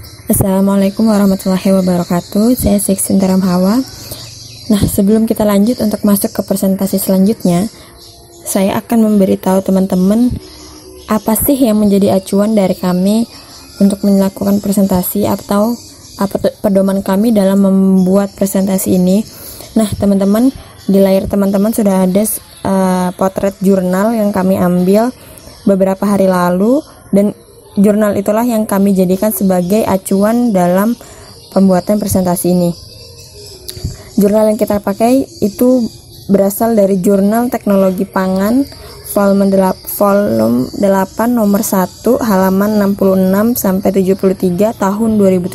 Assalamualaikum warahmatullahi wabarakatuh. Saya Seksintaram Hawa. Nah, sebelum kita lanjut untuk masuk ke presentasi selanjutnya, saya akan memberitahu teman-teman apa sih yang menjadi acuan dari kami untuk melakukan presentasi atau apa pedoman kami dalam membuat presentasi ini. Nah, teman-teman, di layar teman-teman sudah ada potret jurnal yang kami ambil beberapa hari lalu, dan jurnal itulah yang kami jadikan sebagai acuan dalam pembuatan presentasi ini. Jurnal yang kita pakai itu berasal dari Jurnal Teknologi Pangan volume 8 nomor 1 halaman 66 sampai 73 tahun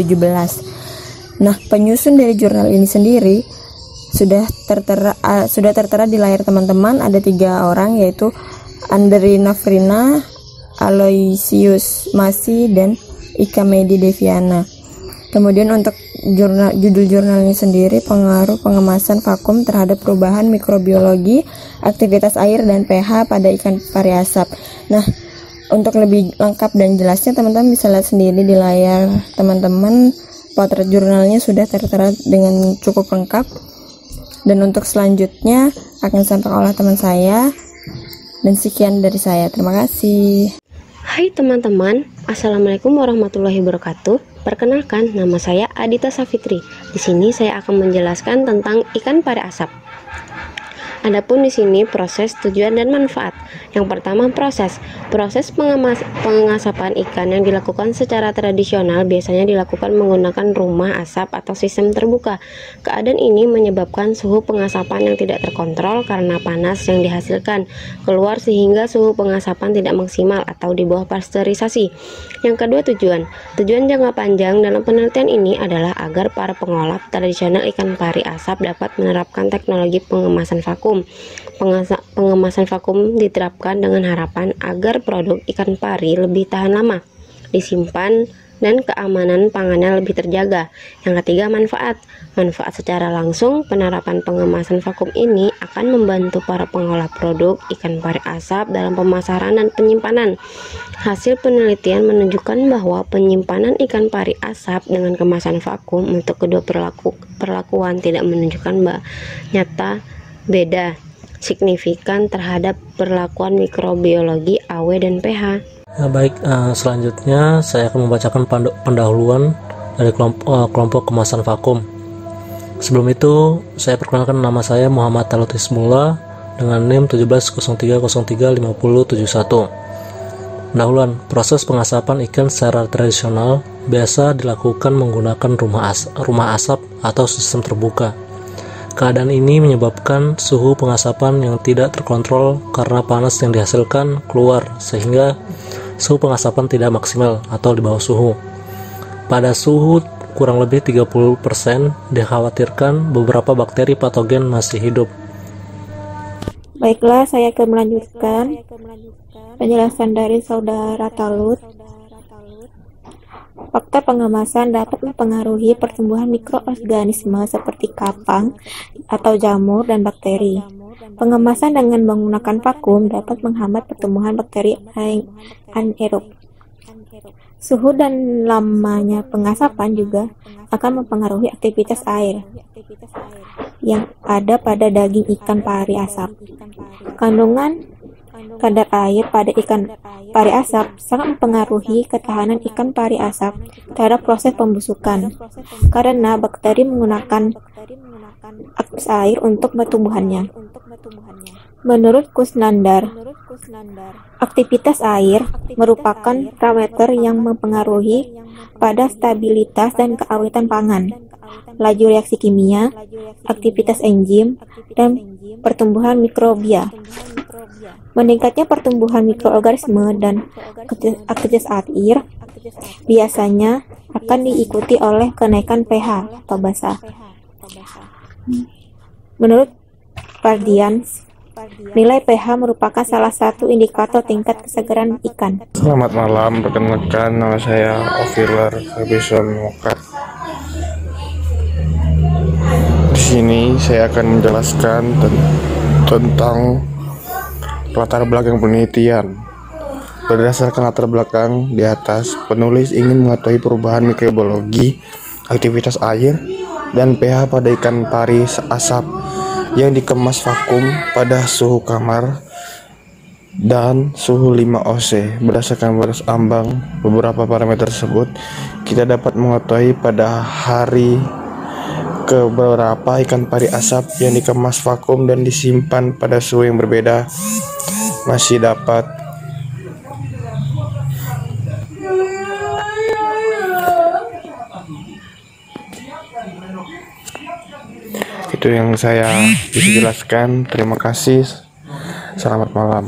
2017. Nah, penyusun dari jurnal ini sendiri sudah tertera di layar teman-teman. Ada 3 orang, yaitu Andri Nafrina, Aloysius Masi, dan Ika Medi Deviana. Kemudian untuk judul jurnal ini sendiri, pengaruh pengemasan vakum terhadap perubahan mikrobiologi, aktivitas air dan pH pada ikan pari asap. Nah, untuk lebih lengkap dan jelasnya teman-teman bisa lihat sendiri di layar teman-teman. Potret jurnalnya sudah tertera dengan cukup lengkap. Dan untuk selanjutnya akan disampaikan oleh teman saya. Dan sekian dari saya. Terima kasih. Hai teman-teman, Assalamualaikum warahmatullahi wabarakatuh. Perkenalkan, nama saya Adita Safitri. Di sini saya akan menjelaskan tentang ikan pari asap. Adapun di sini proses, tujuan, dan manfaat. Yang pertama, proses pengasapan ikan yang dilakukan secara tradisional biasanya dilakukan menggunakan rumah asap atau sistem terbuka. Keadaan ini menyebabkan suhu pengasapan yang tidak terkontrol karena panas yang dihasilkan keluar sehingga suhu pengasapan tidak maksimal atau di bawah pasteurisasi. Yang kedua, tujuan jangka panjang dalam penelitian ini adalah agar para pengolah tradisional ikan pari asap dapat menerapkan teknologi pengemasan vakum. Pengemasan vakum diterapkan dengan harapan agar produk ikan pari lebih tahan lama, disimpan, dan keamanan pangannya lebih terjaga. Yang ketiga, manfaat secara langsung. Penerapan pengemasan vakum ini akan membantu para pengolah produk ikan pari asap dalam pemasaran dan penyimpanan. Hasil penelitian menunjukkan bahwa penyimpanan ikan pari asap dengan kemasan vakum untuk kedua perlakuan tidak menunjukkan nyata beda signifikan terhadap perlakuan mikrobiologi, AW, dan pH. Ya, baik, selanjutnya saya akan membacakan pendahuluan dari kelompok kemasan vakum. Sebelum itu, saya perkenalkan, nama saya Muhammad Talutismullah dengan NIM 1703035071. Pendahuluan, proses pengasapan ikan secara tradisional biasa dilakukan menggunakan rumah asap atau sistem terbuka. Keadaan ini menyebabkan suhu pengasapan yang tidak terkontrol karena panas yang dihasilkan keluar sehingga suhu pengasapan tidak maksimal atau di bawah suhu. Pada suhu kurang lebih 30%, dikhawatirkan beberapa bakteri patogen masih hidup. Baiklah, saya akan melanjutkan penjelasan dari Saudara Talut. Faktor pengemasan dapat mempengaruhi pertumbuhan mikroorganisme seperti kapang atau jamur dan bakteri. Pengemasan dengan menggunakan vakum dapat menghambat pertumbuhan bakteri anaerob. Suhu dan lamanya pengasapan juga akan mempengaruhi aktivitas air yang ada pada daging ikan pari asap. Kandungan kadar air pada ikan pari asap sangat mempengaruhi ketahanan ikan pari asap terhadap proses pembusukan, karena bakteri menggunakan akses air untuk pertumbuhannya. Menurut Kusnandar, aktivitas air merupakan parameter yang mempengaruhi pada stabilitas dan keawetan pangan, laju reaksi kimia, aktivitas enzim, dan pertumbuhan mikrobia. Meningkatnya pertumbuhan mikroorganisme dan aktivitas air biasanya akan diikuti oleh kenaikan pH atau basa. Menurut Pardians, nilai pH merupakan salah satu indikator tingkat kesegaran ikan. Selamat malam, perkenalkan, nama saya Ovilar Habison Mokat. Di sini saya akan menjelaskan tentang latar belakang penelitian. Berdasarkan latar belakang di atas, penulis ingin mengetahui perubahan mikrobiologi, aktivitas air, dan pH pada ikan pari asap yang dikemas vakum pada suhu kamar dan suhu 5 oC. Berdasarkan batas ambang beberapa parameter tersebut, kita dapat mengetahui pada hari keberapa ikan pari asap yang dikemas vakum dan disimpan pada suhu yang berbeda masih dapat itu yang saya bisa jelaskan. Terima kasih. Selamat malam.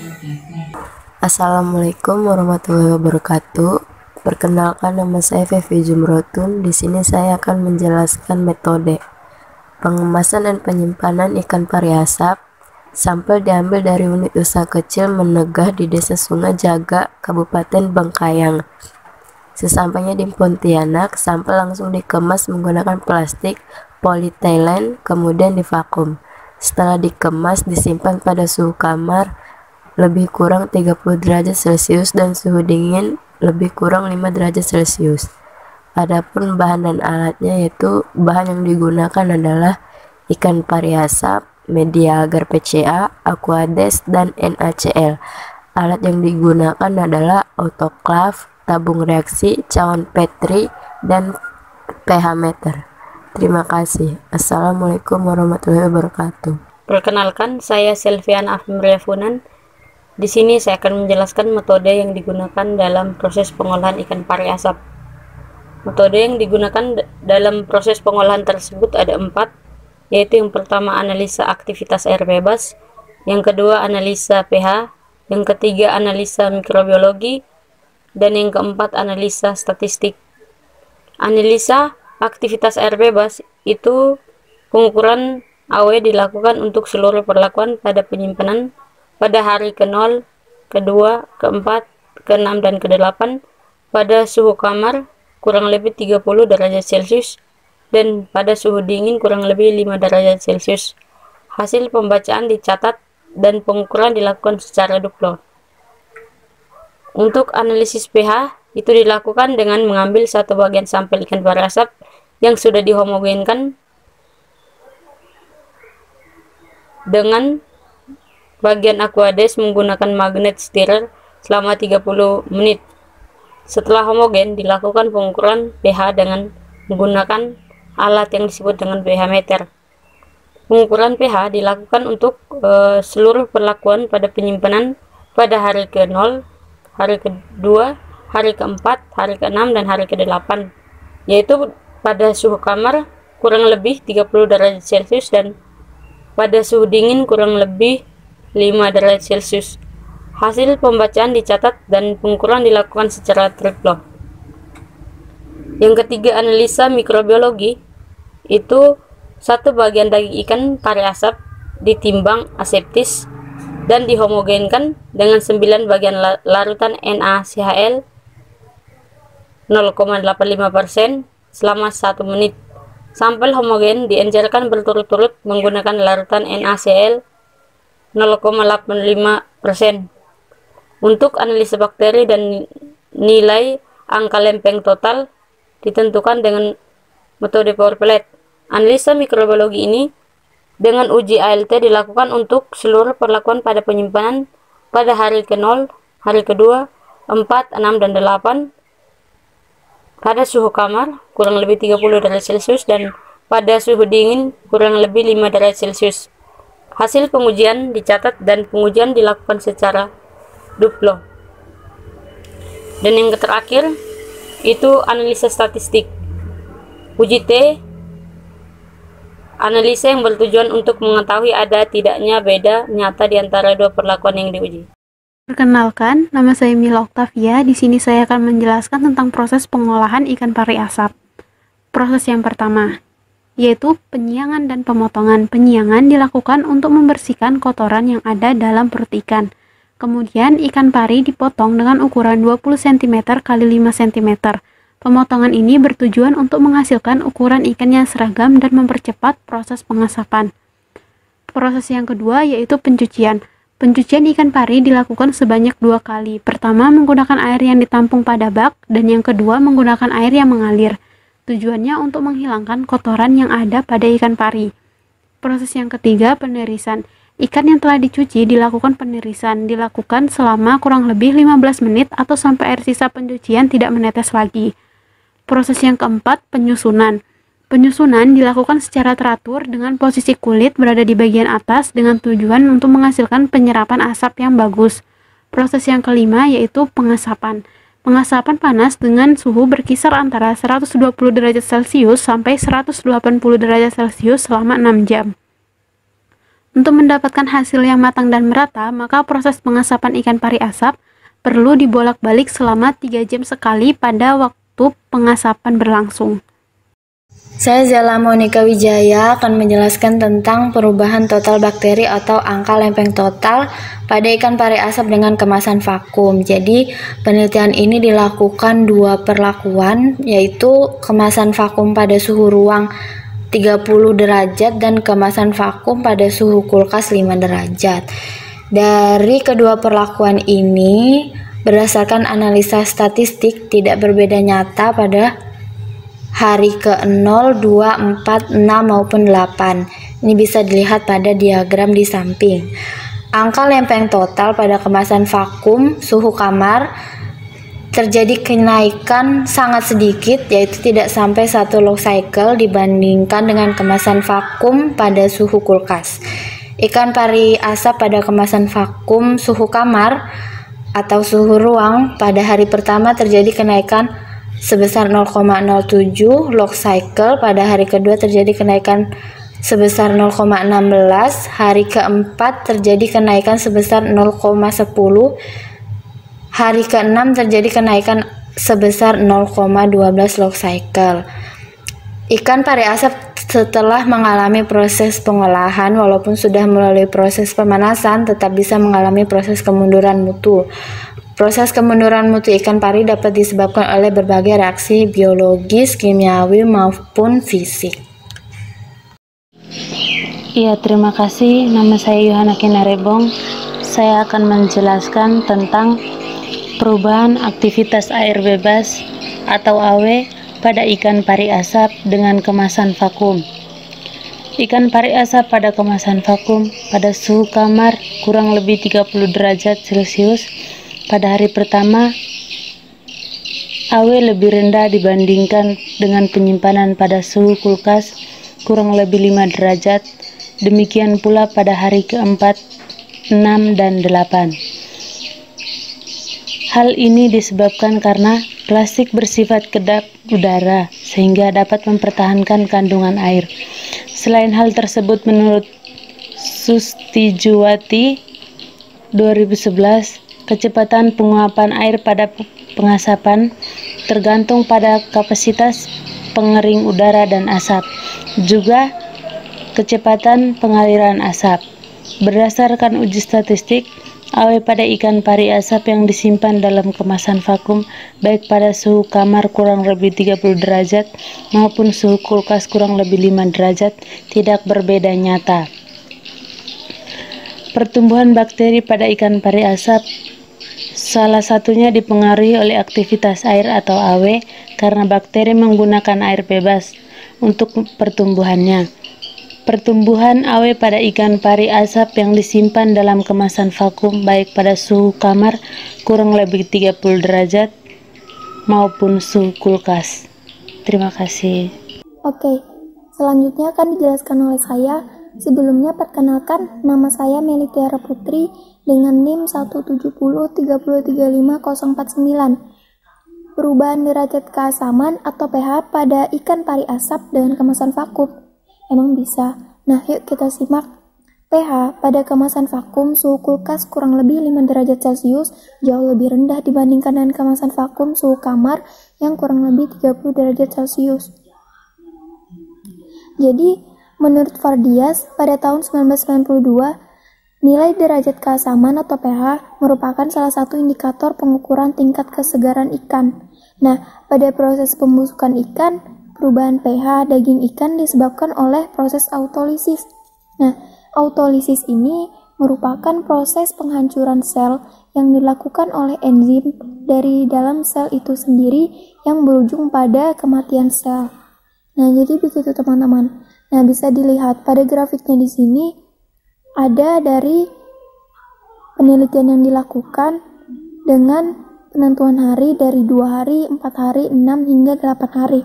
Assalamualaikum warahmatullahi wabarakatuh. Perkenalkan, nama saya Fevi Jumrotun. Di sini saya akan menjelaskan metode pengemasan dan penyimpanan ikan pari asap. Sampel diambil dari unit usaha kecil menegah di Desa Sungai Jaga, Kabupaten Bengkayang. Sesampainya di Pontianak, sampel langsung dikemas menggunakan plastik polietilen, kemudian divakum. Setelah dikemas, disimpan pada suhu kamar lebih kurang 30 derajat Celcius dan suhu dingin lebih kurang 5 derajat Celcius. Adapun bahan dan alatnya, yaitu bahan yang digunakan adalah ikan pari asap, media agar PCA, Aquades, dan NaCl. Alat yang digunakan adalah autoclave, tabung reaksi, cawan Petri, dan pH meter. Terima kasih. Assalamualaikum warahmatullahi wabarakatuh. Perkenalkan, saya Selvian Afimria Funan. Di sini saya akan menjelaskan metode yang digunakan dalam proses pengolahan ikan pari asap. Metode yang digunakan dalam proses pengolahan tersebut ada 4, yaitu yang pertama analisa aktivitas air bebas, yang kedua analisa pH, yang ketiga analisa mikrobiologi, dan yang keempat analisa statistik. Analisa aktivitas air bebas itu pengukuran AW dilakukan untuk seluruh perlakuan pada penyimpanan pada hari ke-0, ke-2, ke-4, ke-6, dan ke-8 pada suhu kamar kurang lebih 30 derajat Celcius dan pada suhu dingin kurang lebih 5 derajat Celcius. Hasil pembacaan dicatat dan pengukuran dilakukan secara duplo. Untuk analisis pH itu dilakukan dengan mengambil satu bagian sampel ikan pari asap yang sudah dihomogenkan dengan bagian Aquades menggunakan magnet stirrer selama 30 menit. Setelah homogen, dilakukan pengukuran pH dengan menggunakan alat yang disebut dengan pH meter. Pengukuran pH dilakukan untuk seluruh perlakuan pada penyimpanan pada hari ke-0, hari ke-2, hari ke-4, hari ke-6, dan hari ke-8, yaitu pada suhu kamar kurang lebih 30 derajat Celcius dan pada suhu dingin kurang lebih 5 derajat Celcius. Hasil pembacaan dicatat dan pengukuran dilakukan secara triplo. Yang ketiga, analisa mikrobiologi. Itu satu bagian daging ikan pari asap ditimbang aseptis dan dihomogenkan dengan 9 bagian larutan NaCl 0,85% selama 1 menit. Sampel homogen diencerkan berturut-turut menggunakan larutan NaCl 0,85%. Untuk analisa bakteri dan nilai angka lempeng total ditentukan dengan metode power plate. Analisa mikrobiologi ini dengan uji ALT dilakukan untuk seluruh perlakuan pada penyimpanan pada hari ke-0, hari ke-2, 4, 6, dan 8 pada suhu kamar kurang lebih 30 derajat Celcius dan pada suhu dingin kurang lebih 5 derajat Celcius. Hasil pengujian dicatat dan pengujian dilakukan secara duplo. Dan yang terakhir itu analisa statistik. Uji T, analisa yang bertujuan untuk mengetahui ada tidaknya beda nyata di antara dua perlakuan yang diuji. Perkenalkan, nama saya Mila Octavia. Di sini saya akan menjelaskan tentang proses pengolahan ikan pari asap. Proses yang pertama, yaitu penyiangan dan pemotongan. Penyiangan dilakukan untuk membersihkan kotoran yang ada dalam perut ikan. Kemudian ikan pari dipotong dengan ukuran 20 cm x 5 cm. Pemotongan ini bertujuan untuk menghasilkan ukuran ikan yang seragam dan mempercepat proses pengasapan. Proses yang kedua yaitu pencucian. Pencucian ikan pari dilakukan sebanyak 2 kali. Pertama, menggunakan air yang ditampung pada bak, dan yang kedua, menggunakan air yang mengalir. Tujuannya untuk menghilangkan kotoran yang ada pada ikan pari. Proses yang ketiga, penirisan. Ikan yang telah dicuci dilakukan penirisan. Dilakukan selama kurang lebih 15 menit atau sampai air sisa pencucian tidak menetes lagi. Proses yang keempat, penyusunan. Penyusunan dilakukan secara teratur dengan posisi kulit berada di bagian atas dengan tujuan untuk menghasilkan penyerapan asap yang bagus. Proses yang kelima yaitu pengasapan. Pengasapan panas dengan suhu berkisar antara 120 derajat Celcius sampai 180 derajat Celcius selama 6 jam. Untuk mendapatkan hasil yang matang dan merata, maka proses pengasapan ikan pari asap perlu dibolak-balik selama 3 jam sekali pada waktu pengasapan berlangsung. Saya Zela Monika Wijaya akan menjelaskan tentang perubahan total bakteri atau angka lempeng total pada ikan pari asap dengan kemasan vakum. Jadi, penelitian ini dilakukan 2 perlakuan, yaitu kemasan vakum pada suhu ruang 30 derajat dan kemasan vakum pada suhu kulkas 5 derajat. Dari kedua perlakuan ini, berdasarkan analisa statistik tidak berbeda nyata pada hari ke-0, 2, 4, 6, maupun 8. Ini bisa dilihat pada diagram di samping. Angka lempeng total pada kemasan vakum suhu kamar terjadi kenaikan sangat sedikit, yaitu tidak sampai 1 log cycle dibandingkan dengan kemasan vakum pada suhu kulkas. Ikan pari asap pada kemasan vakum suhu kamar atau suhu ruang pada hari pertama terjadi kenaikan sebesar 0,07 log cycle, pada hari kedua terjadi kenaikan sebesar 0,16, hari keempat terjadi kenaikan sebesar 0,10, hari keenam terjadi kenaikan sebesar 0,12 log cycle. Ikan pari asap setelah mengalami proses pengolahan, walaupun sudah melalui proses pemanasan, tetap bisa mengalami proses kemunduran mutu. Proses kemunduran mutu ikan pari dapat disebabkan oleh berbagai reaksi biologis, kimiawi, maupun fisik. Iya, terima kasih. Nama saya Yohana Kinarebong. Saya akan menjelaskan tentang perubahan aktivitas air bebas atau AW pada ikan pari asap dengan kemasan vakum. Ikan pari asap pada kemasan vakum pada suhu kamar kurang lebih 30 derajat Celcius pada hari pertama, AW lebih rendah dibandingkan dengan penyimpanan pada suhu kulkas kurang lebih 5 derajat. Demikian pula pada hari keempat, 6, dan 8. Hal ini disebabkan karena plastik bersifat kedap udara sehingga dapat mempertahankan kandungan air. Selain hal tersebut, menurut Sustijuwati 2011, kecepatan penguapan air pada pengasapan tergantung pada kapasitas pengering udara dan asap, juga kecepatan pengaliran asap. Berdasarkan uji statistik, AW pada ikan pari asap yang disimpan dalam kemasan vakum, baik pada suhu kamar kurang lebih 30 derajat maupun suhu kulkas kurang lebih 5 derajat, tidak berbeda nyata. Pertumbuhan bakteri pada ikan pari asap salah satunya dipengaruhi oleh aktivitas air atau AW, karena bakteri menggunakan air bebas untuk pertumbuhannya. Pertumbuhan AW pada ikan pari asap yang disimpan dalam kemasan vakum baik pada suhu kamar kurang lebih 30 derajat maupun suhu kulkas. Terima kasih. Oke, selanjutnya akan dijelaskan oleh saya. Sebelumnya perkenalkan, nama saya Meli Tiara Putri dengan NIM 170335049. Perubahan derajat keasaman atau pH pada ikan pari asap dengan kemasan vakum. Emang bisa? Nah, yuk kita simak. pH pada kemasan vakum suhu kulkas kurang lebih 5 derajat Celcius jauh lebih rendah dibandingkan dengan kemasan vakum suhu kamar yang kurang lebih 30 derajat Celcius. Jadi, menurut Vardias, pada tahun 1992, nilai derajat keasaman atau pH merupakan salah satu indikator pengukuran tingkat kesegaran ikan. Nah, pada proses pembusukan ikan, perubahan pH daging ikan disebabkan oleh proses autolisis. Nah, autolisis ini merupakan proses penghancuran sel yang dilakukan oleh enzim dari dalam sel itu sendiri yang berujung pada kematian sel. Nah, jadi begitu teman-teman. Nah, bisa dilihat pada grafiknya di sini ada dari penelitian yang dilakukan dengan penentuan hari dari 2 hari, 4 hari, 6 hingga 8 hari.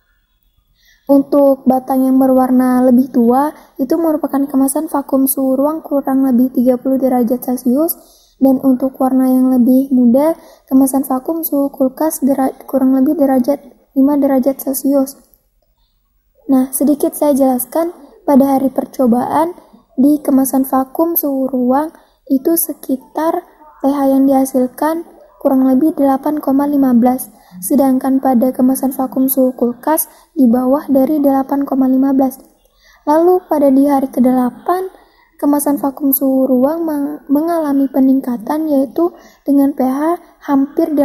Untuk batang yang berwarna lebih tua, itu merupakan kemasan vakum suhu ruang kurang lebih 30 derajat Celcius, dan untuk warna yang lebih muda, kemasan vakum suhu kulkas kurang lebih 5 derajat Celcius. Nah, sedikit saya jelaskan, pada hari percobaan, di kemasan vakum suhu ruang, itu sekitar pH yang dihasilkan kurang lebih 8,15, sedangkan pada kemasan vakum suhu kulkas di bawah dari 8,15. Lalu pada di hari ke-8, kemasan vakum suhu ruang mengalami peningkatan yaitu dengan pH hampir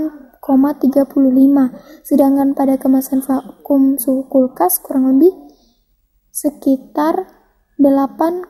8,35, sedangkan pada kemasan vakum suhu kulkas kurang lebih sekitar 8,2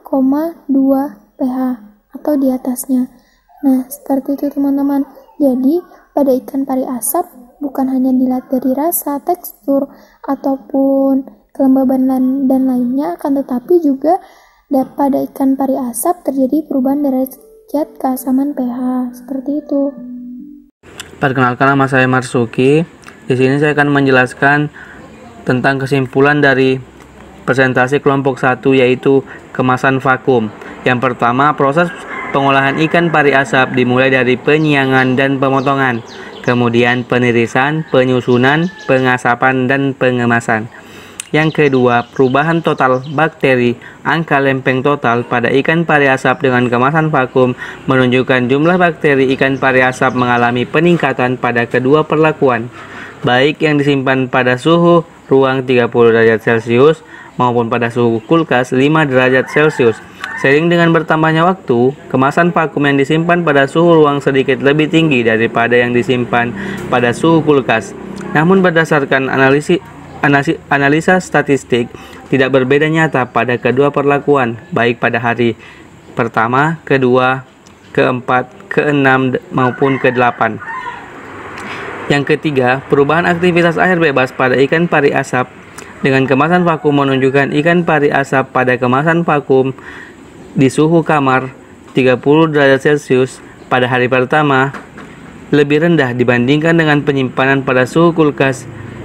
pH atau di atasnya. Nah, seperti itu teman-teman. Jadi, pada ikan pari asap bukan hanya dilihat dari rasa, tekstur, ataupun kelembaban dan lainnya, akan tetapi juga pada ikan pari asap terjadi perubahan derajat keasaman pH. Seperti itu. Perkenalkan, nama saya Marsuki. Di sini saya akan menjelaskan tentang kesimpulan dari presentasi kelompok 1, yaitu kemasan vakum. Yang pertama, proses pengolahan ikan pari asap dimulai dari penyiangan dan pemotongan, kemudian penirisan, penyusunan, pengasapan, dan pengemasan. Yang kedua, perubahan total bakteri angka lempeng total pada ikan pari asap dengan kemasan vakum menunjukkan jumlah bakteri ikan pari asap mengalami peningkatan pada kedua perlakuan, baik yang disimpan pada suhu ruang 30 derajat Celcius maupun pada suhu kulkas 5 derajat Celcius. Seiring dengan bertambahnya waktu, kemasan vakum yang disimpan pada suhu ruang sedikit lebih tinggi daripada yang disimpan pada suhu kulkas. Namun berdasarkan analisa statistik, tidak berbeda nyata pada kedua perlakuan, baik pada hari pertama, kedua, keempat, keenam, maupun ke-8. Yang ketiga, perubahan aktivitas air bebas pada ikan pari asap dengan kemasan vakum menunjukkan ikan pari asap pada kemasan vakum di suhu kamar 30 derajat Celcius pada hari pertama lebih rendah dibandingkan dengan penyimpanan pada suhu kulkas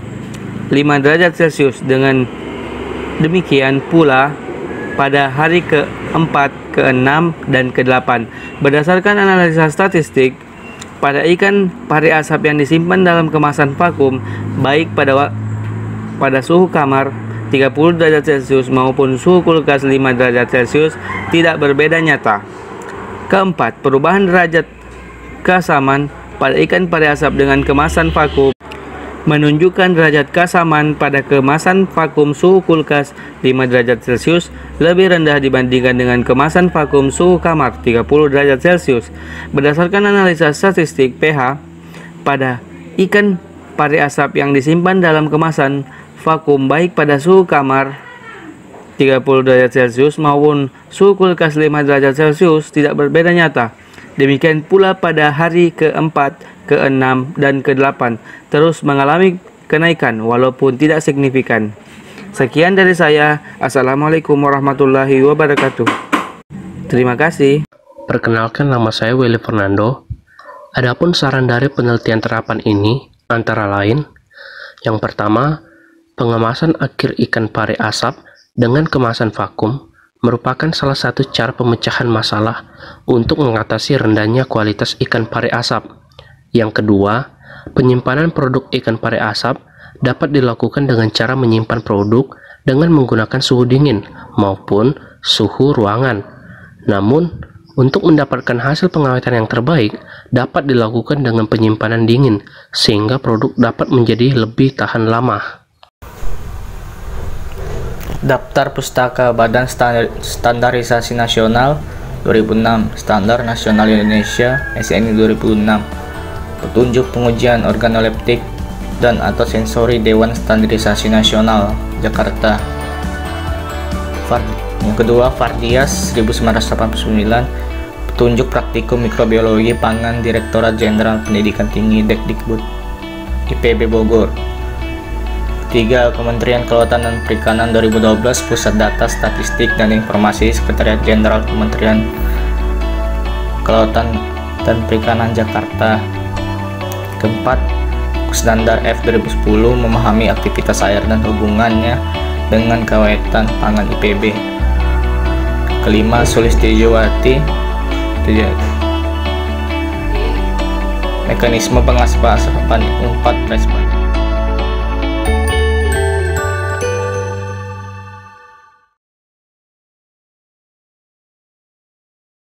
5 derajat Celcius. Dengan demikian pula pada hari ke-4, ke-6, dan ke-8. Berdasarkan analisa statistik, pada ikan pari asap yang disimpan dalam kemasan vakum, baik pada suhu kamar 30 derajat Celcius maupun suhu kulkas 5 derajat Celcius, tidak berbeda nyata. Keempat, perubahan derajat keasaman pada ikan pari asap dengan kemasan vakum menunjukkan derajat keasaman pada kemasan vakum suhu kulkas 5 derajat Celcius lebih rendah dibandingkan dengan kemasan vakum suhu kamar 30 derajat Celcius. Berdasarkan analisa statistik pH pada ikan pari asap yang disimpan dalam kemasan vakum baik pada suhu kamar 30 derajat Celcius maupun suhu kulkas 5 derajat Celcius tidak berbeda nyata. Demikian pula pada hari ke-4, ke-6, dan ke-8 terus mengalami kenaikan walaupun tidak signifikan. Sekian dari saya. Assalamualaikum warahmatullahi wabarakatuh. Terima kasih. Perkenalkan, nama saya Willy Fernando. Adapun saran dari penelitian terapan ini antara lain, yang pertama, pengemasan akhir ikan pari asap dengan kemasan vakum merupakan salah satu cara pemecahan masalah untuk mengatasi rendahnya kualitas ikan pari asap. Yang kedua, penyimpanan produk ikan pari asap dapat dilakukan dengan cara menyimpan produk dengan menggunakan suhu dingin maupun suhu ruangan. Namun, untuk mendapatkan hasil pengawetan yang terbaik, dapat dilakukan dengan penyimpanan dingin, sehingga produk dapat menjadi lebih tahan lama. Daftar Pustaka Badan Standarisasi Nasional 2006, Standar Nasional Indonesia SNI 2006, Petunjuk Pengujian Organoleptik dan atau Sensori Dewan Standarisasi Nasional Jakarta. Yang kedua, Fardias 1989, petunjuk praktikum mikrobiologi pangan Direktorat Jenderal Pendidikan Tinggi Dekdikbud IPB Bogor. Ketiga, Kementerian Kelautan dan Perikanan 2012, Pusat Data Statistik dan Informasi Sekretariat Jenderal Kementerian Kelautan dan Perikanan Jakarta. Keempat, Standar F 2010, memahami aktivitas air dan hubungannya dengan kewetatan pangan IPB. Kelima, Sulistiawati, mekanisme pengasapan 4 respon.